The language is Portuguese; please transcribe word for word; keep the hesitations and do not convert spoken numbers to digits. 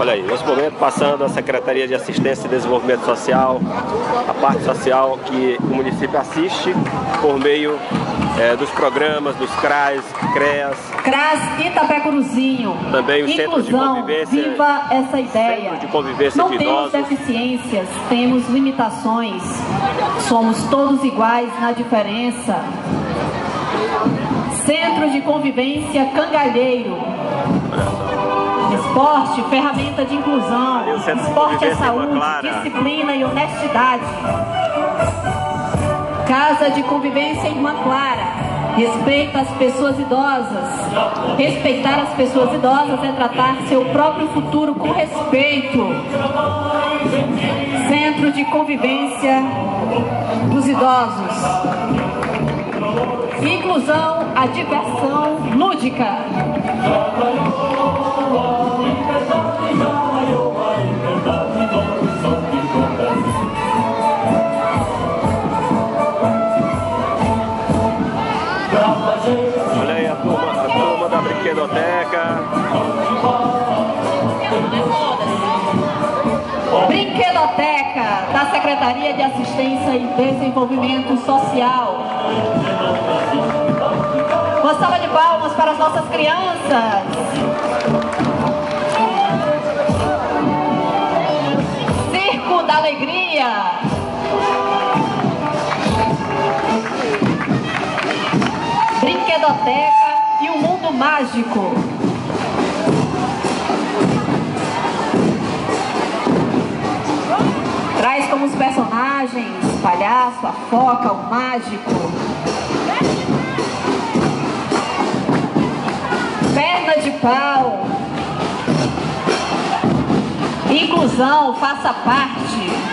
Olha aí, nesse momento passando a Secretaria de Assistência e Desenvolvimento Social, a parte social que o município assiste por meio é, dos programas, dos C R A S, C R E A S. C R A S Itapecuruzinho. Também o Centro de Convivência. Viva essa ideia. Centro de Convivência Não de temos Idosos. deficiências, temos limitações. Somos todos iguais na diferença. Centro de Convivência Cangalheiro. Esporte, ferramenta de inclusão. Esporte é saúde, disciplina e honestidade. Casa de Convivência Irmã Clara. Respeita as pessoas idosas. Respeitar as pessoas idosas é tratar seu próprio futuro com respeito. Centro de Convivência dos Idosos. Inclusão, a diversão lúdica. Olha aí a turma, a turma da brinquedoteca. Brinquedoteca da Secretaria de Assistência e Desenvolvimento Social. Uma salva de palmas para as nossas crianças. Circo da Alegria. Brinquedoteca e o Mundo Mágico. Traz como os personagens palhaço, a foca, o mágico. Perna de pau. Inclusão, faça parte.